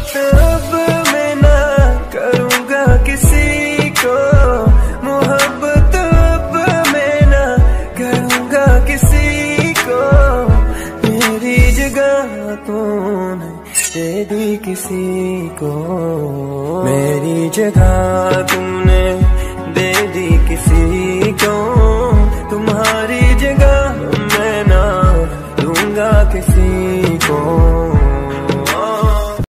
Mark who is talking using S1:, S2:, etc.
S1: अब मैं ना करूँगा किसी को मोहब्बत, अब मैं ना करूँगा किसी को। मेरी जगह तूने दे दी किसी को, मेरी जगह तूने